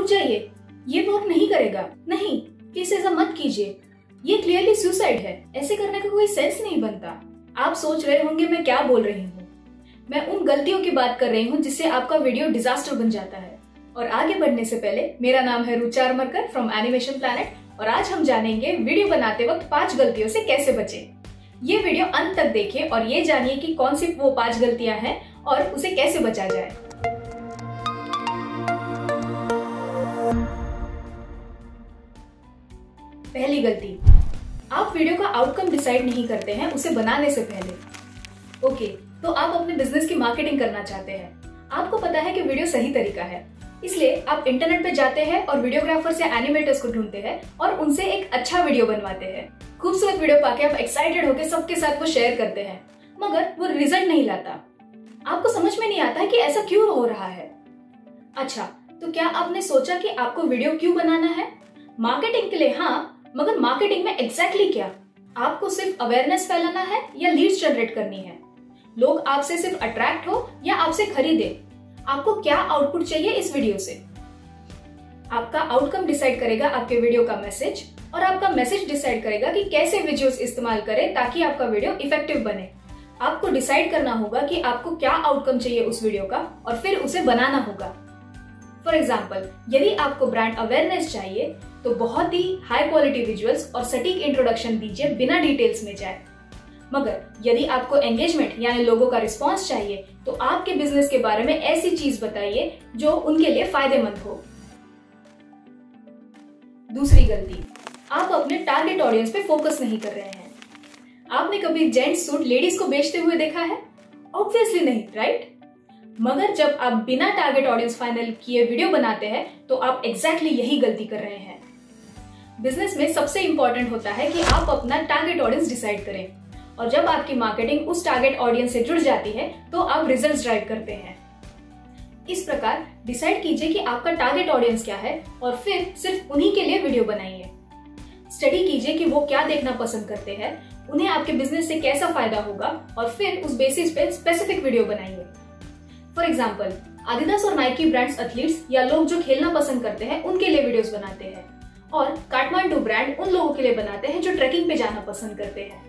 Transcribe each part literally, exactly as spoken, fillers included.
जाइए, ये वर्क नहीं करेगा, नहीं, प्लीज ऐसा मत कीजिए, ये क्लियरली सुसाइड है, ऐसे करने का कोई सेंस नहीं बनता। आप सोच रहे होंगे मैं क्या बोल रही हूँ। मैं उन गलतियों की बात कर रही हूँ जिससे आपका वीडियो डिजास्टर बन जाता है। और आगे बढ़ने से पहले, मेरा नाम है Rucha Armarkar from Animation Planet और आज हम जानेंगे वीडियो बनाते वक्त पांच गलतियों से कैसे बचें। ये वीडियो अंत तक देखिए और ये जानिए कि कौन सी वो पांच गलतियां हैं और उसे कैसे बचा जाए। पहली गलती, आप वीडियो का आउटकम डिसाइड नहीं करते हैं उसे बनाने से पहले। ओके, तो आप अपने बिजनेस की मार्केटिंग करना चाहते हैं। आपको पता है कि वीडियो सही तरीका है, इसलिए आप इंटरनेट पे जाते हैं और वीडियोग्राफर्स या एनिमेटर्स को ढूंढते हैं और उनसे एक अच्छा वीडियो बनवाते हैं। खूबसूरत वीडियो पाके आप एक्साइटेड होकर सबके साथ वो शेयर करते हैं, मगर वो रिजल्ट नहीं लाता। आपको समझ में नहीं आता है कि ऐसा क्यों हो रहा है। अच्छा, तो क्या आपने सोचा कि आपको वीडियो क्यों बनाना है? मार्केटिंग के लिए हाँ, मगर मार्केटिंग में एग्जैक्टली क्या? आपको सिर्फ अवेयरनेस फैलाना है या लीड्स जनरेट करनी है? लोग आपसे सिर्फ अट्रैक्ट हो या आपसे खरीदे? आपको क्या आउटपुट चाहिए इस वीडियो से? आपका आउटकम डिसाइड करेगा आपके वीडियो का मैसेज और आपका मैसेज डिसाइड करेगा कि कैसे विजुअल्स इस्तेमाल करें ताकि आपका वीडियो इफेक्टिव बने। आपको डिसाइड करना होगा कि आपको क्या आउटकम चाहिए उस वीडियो का और फिर उसे बनाना होगा। फॉर एग्जाम्पल, यदि आपको ब्रांड अवेयरनेस चाहिए तो बहुत ही हाई क्वालिटी विजुअल्स और सटीक इंट्रोडक्शन दीजिए बिना डिटेल्स में जाए। मगर यदि आपको एंगेजमेंट यानी लोगों का रिस्पांस चाहिए तो आपके बिजनेस के बारे में ऐसी चीज बताइए जो उनके लिए फायदेमंद हो। दूसरी गलती, आप अपने टारगेट ऑडियंस पे फोकस नहीं कर रहे हैं। आपने कभी जेंट्स सूट लेडीज को बेचते हुए देखा है? ऑब्वियसली नहीं, राइट? मगर जब आप बिना टारगेट ऑडियंस फाइनल किए वीडियो बनाते हैं तो आप एग्जैक्टली यही गलती कर रहे हैं। बिजनेस में सबसे इंपॉर्टेंट होता है कि आप अपना टारगेट ऑडियंस डिसाइड करें और जब आपकी मार्केटिंग उस टारगेट ऑडियंस से जुड़ जाती है तो आप रिजल्ट्स ड्राइव करते हैं। इस प्रकार डिसाइड कीजिए कि आपका टारगेट ऑडियंस क्या है और फिर सिर्फ उन्हीं के लिए वीडियो बनाइए। स्टडी कीजिए कि वो क्या देखना पसंद करते हैं, उन्हें आपके बिजनेस से कैसा फायदा होगा और फिर उस बेसिस पे स्पेसिफिक वीडियो बनाइए। फॉर एग्जाम्पल, आदिदास और नाइकी ब्रांड्स एथलीट्स या लोग जो खेलना पसंद करते हैं उनके लिए वीडियोस बनाते हैं और काठमांडू ब्रांड उन लोगों के लिए बनाते हैं जो ट्रैकिंग पे जाना पसंद करते हैं।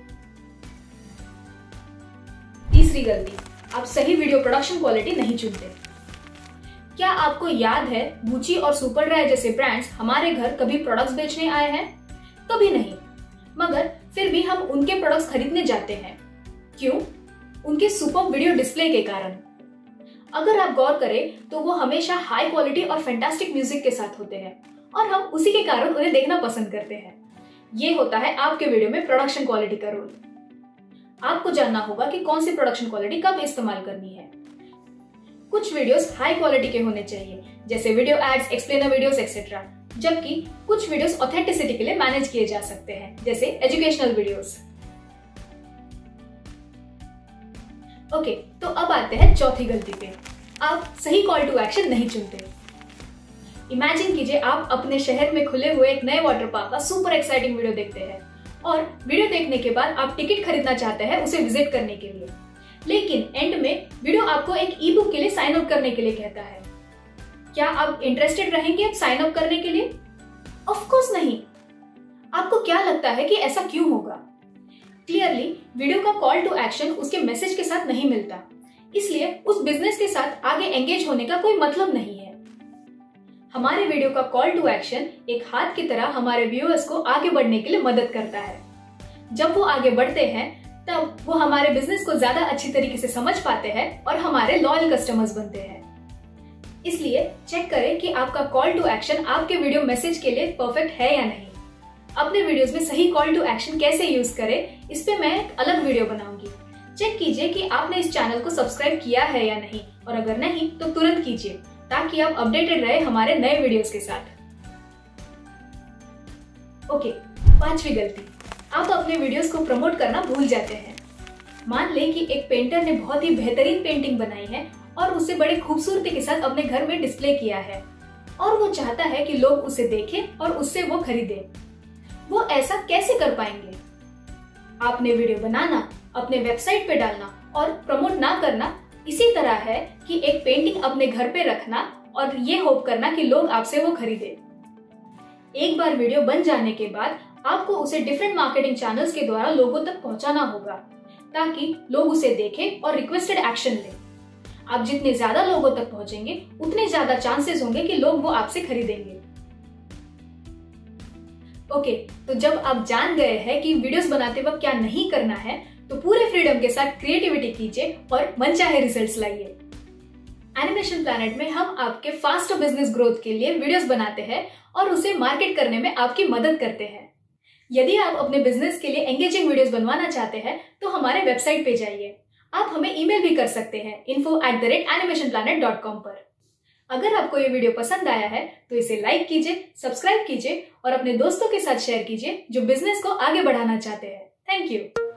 तीसरी गलती, आप सही वीडियो प्रोडक्शन क्वालिटी नहीं चुनते। क्या आपको याद है गुची और सुपर ड्राई जैसे ब्रांड्स हमारे घर कभी प्रोडक्ट्स बेचने आए हैं? कभी नहीं, मगर फिर भी हम उनके प्रोडक्ट्स खरीदने जाते हैं। क्यों? उनके सुपर वीडियो डिस्प्ले के कारण। अगर आप गौर करें तो वो हमेशा हाई क्वालिटी और फैंटास्टिक म्यूजिक के साथ होते हैं और हम उसी के कारण उन्हें देखना पसंद करते हैं। ये होता है आपके वीडियो में प्रोडक्शन क्वालिटी का रोल। आपको जानना होगा कि कौन सी प्रोडक्शन क्वालिटी कब इस्तेमाल करनी है। कुछ वीडियोस हाई क्वालिटी के होने चाहिए, जैसे video ads, explainer videos etcetera, जबकि कुछ वीडियोस ऑथेंटिसिटी के लिए मैनेज किए जा सकते हैं, जैसे एजुकेशनल वीडियोस। ओके, तो अब आते हैं चौथी गलती पे। आप सही कॉल टू एक्शन नहीं चुनते। इमेजिन कीजिए आप अपने शहर में खुले हुए एक नए वाटर पार्क का सुपर एक्साइटिंग वीडियो देखते हैं और वीडियो देखने के बाद आप टिकट खरीदना चाहते हैं उसे विजिट करने के लिए, लेकिन एंड में वीडियो आपको एक ई बुक के लिए साइन अप करने के लिए कहता है। क्या आप इंटरेस्टेड रहेंगे अब साइन अप करने के लिए? ऑफ कोर्स नहीं। आपको क्या लगता है कि ऐसा क्यों होगा? क्लियरली वीडियो का कॉल टू एक्शन उसके मैसेज के साथ नहीं मिलता, इसलिए उस बिजनेस के साथ आगे एंगेज होने का कोई मतलब नहीं है। हमारे वीडियो का कॉल टू एक्शन एक हाथ की तरह हमारे व्यूअर्स को आगे बढ़ने के लिए मदद करता है। जब वो आगे बढ़ते हैं तब वो हमारे बिजनेस को ज्यादा अच्छी तरीके से समझ पाते हैं और हमारे लॉयल कस्टमर्स बनते हैं। इसलिए चेक करें कि आपका कॉल टू एक्शन आपके वीडियो मैसेज के लिए परफेक्ट है या नहीं। अपने वीडियोस में सही कॉल टू एक्शन कैसे यूज करें, इस पे मैं एक अलग वीडियो बनाऊंगी। चेक कीजिए कि आपने इस चैनल को सब्सक्राइब किया है या नहीं, और अगर नहीं तो तुरंत कीजिए ताकि आप अपडेटेड रहे हमारे नए वीडियोस के साथ। ओके, पांचवी गलती, आप अपने वीडियोस को प्रमोट करना भूल जाते हैं। मान लें कि एक पेंटर ने बहुत ही बेहतरीन पेंटिंग बनाई है और उसे बड़े खूबसूरती के साथ अपने घर में डिस्प्ले किया है और वो चाहता है कि लोग उसे देखें और उससे वो खरीदें। वो ऐसा कैसे कर पाएंगे? आपने वीडियो बनाना, अपने वेबसाइट पे डालना और प्रमोट ना करना इसी तरह है कि एक पेंटिंग अपने घर पे रखना और ये होप करना कि लोग आपसे वो खरीदे। एक बार वीडियो बन जाने के बाद आपको उसे डिफरेंट मार्केटिंग चैनल्स के द्वारा लोगों तक पहुंचाना होगा ताकि लोग उसे देखें और रिक्वेस्टेड एक्शन लें। आप जितने ज्यादा लोगों तक पहुंचेंगे उतने ज्यादा चांसेस होंगे कि लोग वो आपसे खरीदेंगे। ओके, तो जब आप जान गए हैं कि वीडियोस बनाते वक्त क्या नहीं करना है, तो पूरे फ्रीडम के साथ क्रिएटिविटी कीजिए और मनचाहे रिजल्ट्स लाइए। एनिमेशन प्लैनेट में हम आपके फास्ट बिजनेस ग्रोथ के लिए वीडियोस बनाते हैं और उसे मार्केट करने में आपकी मदद करते हैं। यदि आप अपने बिजनेस के लिए एंगेजिंग वीडियोस बनवाना चाहते हैं तो हमारे वेबसाइट पे जाइए। आप हमें ईमेल भी कर सकते हैं info at the rate Animation Planet dot com पर। अगर आपको ये वीडियो पसंद आया है तो इसे लाइक कीजिए, सब्सक्राइब कीजिए और अपने दोस्तों के साथ शेयर कीजिए जो बिजनेस को आगे बढ़ाना चाहते हैं। Thank you.